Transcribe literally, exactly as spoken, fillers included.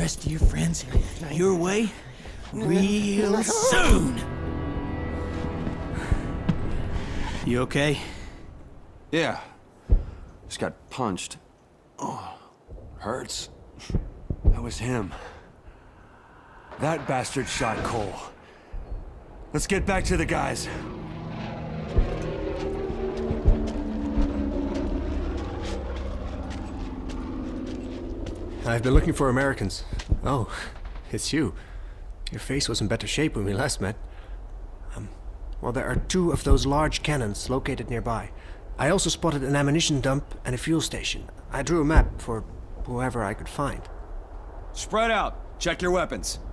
rest of your friends your way real soon. You okay? Yeah. Just got punched. Oh, hurts. That was him. That bastard shot Cole. Let's get back to the guys. I've been looking for Americans. Oh, it's you. Your face was in better shape when we last met. Um, well, there are two of those large cannons located nearby. I also spotted an ammunition dump and a fuel station. I drew a map for whoever I could find. Spread out. Check your weapons.